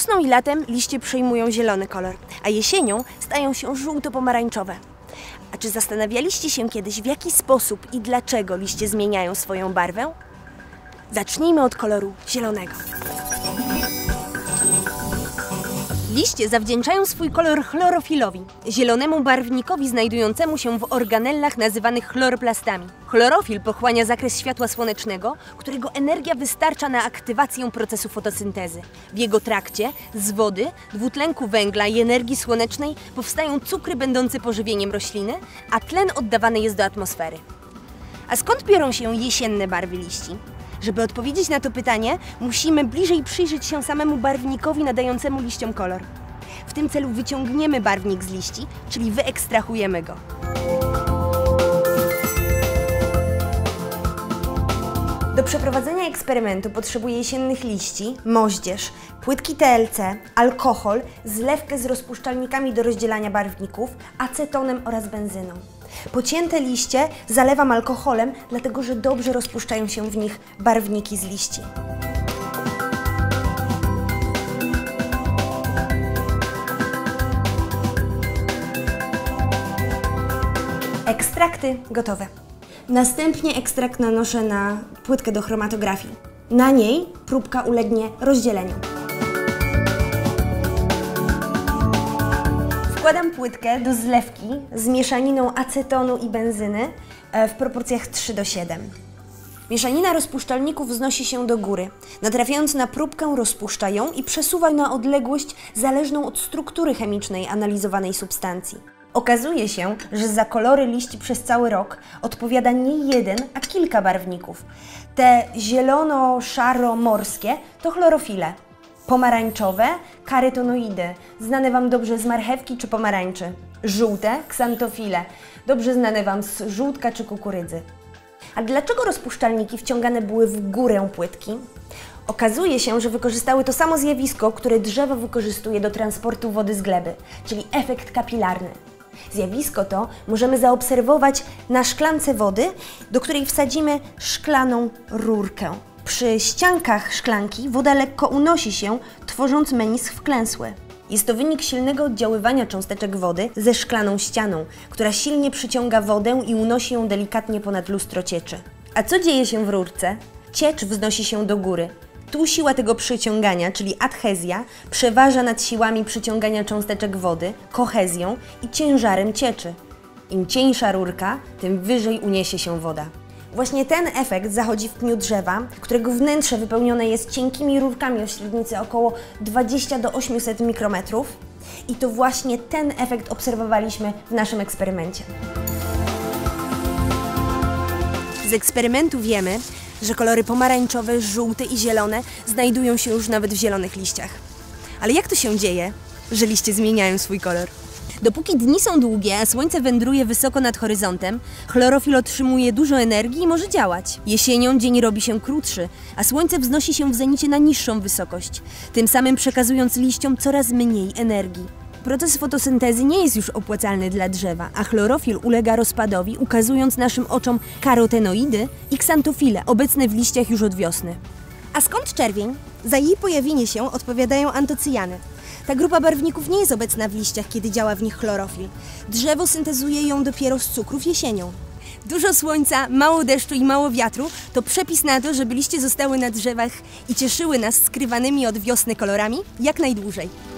Wiosną i latem liście przejmują zielony kolor, a jesienią stają się żółto-pomarańczowe. A czy zastanawialiście się kiedyś, w jaki sposób i dlaczego liście zmieniają swoją barwę? Zacznijmy od koloru zielonego. Liście zawdzięczają swój kolor chlorofilowi, zielonemu barwnikowi znajdującemu się w organellach nazywanych chloroplastami. Chlorofil pochłania zakres światła słonecznego, którego energia wystarcza na aktywację procesu fotosyntezy. W jego trakcie z wody, dwutlenku węgla i energii słonecznej powstają cukry będące pożywieniem rośliny, a tlen oddawany jest do atmosfery. A skąd biorą się jesienne barwy liści? Żeby odpowiedzieć na to pytanie, musimy bliżej przyjrzeć się samemu barwnikowi nadającemu liściom kolor. W tym celu wyciągniemy barwnik z liści, czyli wyekstrahujemy go. Do przeprowadzenia eksperymentu potrzebuję jesiennych liści, moździerz, płytki TLC, alkohol, zlewkę z rozpuszczalnikami do rozdzielania barwników, acetonem oraz benzyną. Pocięte liście zalewam alkoholem, dlatego że dobrze rozpuszczają się w nich barwniki z liści. Ekstrakty gotowe. Następnie ekstrakt nanoszę na płytkę do chromatografii. Na niej próbka ulegnie rozdzieleniu. Wkładam płytkę do zlewki z mieszaniną acetonu i benzyny w proporcjach 3:7. Mieszanina rozpuszczalników wznosi się do góry. Natrafiając na próbkę, rozpuszcza ją i przesuwa na odległość zależną od struktury chemicznej analizowanej substancji. Okazuje się, że za kolory liści przez cały rok odpowiada nie jeden, a kilka barwników. Te zielono-szaro-morskie to chlorofile. Pomarańczowe – karytonoidy, znane Wam dobrze z marchewki czy pomarańczy. Żółte – ksantofile, dobrze znane Wam z żółtka czy kukurydzy. A dlaczego rozpuszczalniki wciągane były w górę płytki? Okazuje się, że wykorzystały to samo zjawisko, które drzewo wykorzystuje do transportu wody z gleby, czyli efekt kapilarny. Zjawisko to możemy zaobserwować na szklance wody, do której wsadzimy szklaną rurkę. Przy ściankach szklanki woda lekko unosi się, tworząc menisk wklęsły. Jest to wynik silnego oddziaływania cząsteczek wody ze szklaną ścianą, która silnie przyciąga wodę i unosi ją delikatnie ponad lustro cieczy. A co dzieje się w rurce? Ciecz wznosi się do góry. Tu siła tego przyciągania, czyli adhezja, przeważa nad siłami przyciągania cząsteczek wody, kohezją i ciężarem cieczy. Im cieńsza rurka, tym wyżej uniesie się woda. Właśnie ten efekt zachodzi w pniu drzewa, którego wnętrze wypełnione jest cienkimi rurkami o średnicy około 20 do 800 mikrometrów i to właśnie ten efekt obserwowaliśmy w naszym eksperymencie. Z eksperymentu wiemy, że kolory pomarańczowe, żółte i zielone znajdują się już nawet w zielonych liściach. Ale jak to się dzieje, że liście zmieniają swój kolor? Dopóki dni są długie, a słońce wędruje wysoko nad horyzontem, chlorofil otrzymuje dużo energii i może działać. Jesienią dzień robi się krótszy, a słońce wznosi się w zenicie na niższą wysokość, tym samym przekazując liściom coraz mniej energii. Proces fotosyntezy nie jest już opłacalny dla drzewa, a chlorofil ulega rozpadowi, ukazując naszym oczom karotenoidy i ksantofile, obecne w liściach już od wiosny. A skąd czerwień? Za jej pojawienie się odpowiadają antocyjany. Ta grupa barwników nie jest obecna w liściach, kiedy działa w nich chlorofil. Drzewo syntezuje ją dopiero z cukrów jesienią. Dużo słońca, mało deszczu i mało wiatru to przepis na to, żeby liście zostały na drzewach i cieszyły nas skrywanymi od wiosny kolorami jak najdłużej.